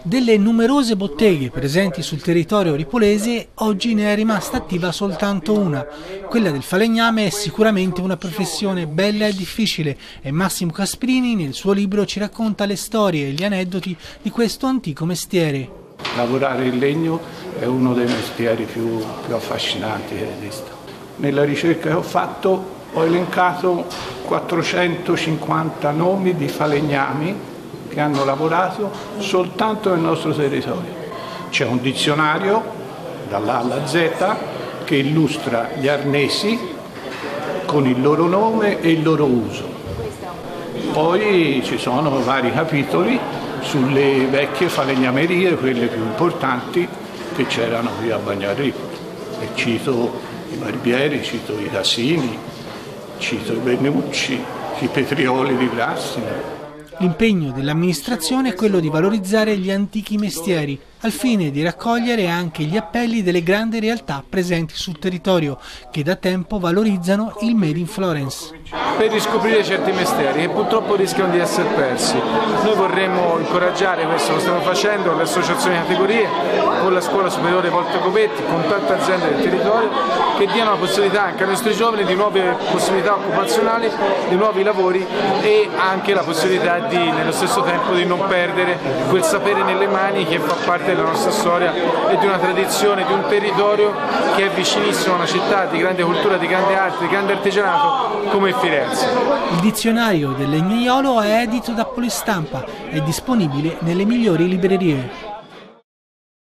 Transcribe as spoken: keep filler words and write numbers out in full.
Delle numerose botteghe presenti sul territorio ripolese, oggi ne è rimasta attiva soltanto una. Quella del falegname è sicuramente una professione bella e difficile e Massimo Casprini nel suo libro ci racconta le storie e gli aneddoti di questo antico mestiere. Lavorare in legno è uno dei mestieri più, più affascinanti che esista. Nella ricerca che ho fatto ho elencato quattrocentocinquanta nomi di falegnami che hanno lavorato soltanto nel nostro territorio. C'è un dizionario dall'A alla Z che illustra gli arnesi con il loro nome e il loro uso. Poi ci sono vari capitoli sulle vecchie falegnamerie, quelle più importanti che c'erano qui a Bagnarripoli. E cito i barbieri, cito i Casini, cito i Bernucci, i Petrioli di Grassina. L'impegno dell'amministrazione è quello di valorizzare gli antichi mestieri, al fine di raccogliere anche gli appelli delle grandi realtà presenti sul territorio, che da tempo valorizzano il Made in Florence. Per riscoprire certi mestieri che purtroppo rischiano di essere persi. Noi vorremmo incoraggiare questo, lo stiamo facendo con le associazioni di categorie, con la Scuola Superiore Volta Copetti, con tante aziende del territorio, che diano la possibilità anche ai nostri giovani di nuove possibilità occupazionali, di nuovi lavori e anche la possibilità di, nello stesso tempo, di non perdere quel sapere nelle mani che fa parte della nostra storia e di una tradizione, di un territorio che è vicinissimo a una città di grande cultura, di grande arte, di grande artigianato come Firenze. Il dizionario del legnaiolo è edito da Polistampa, è disponibile nelle migliori librerie.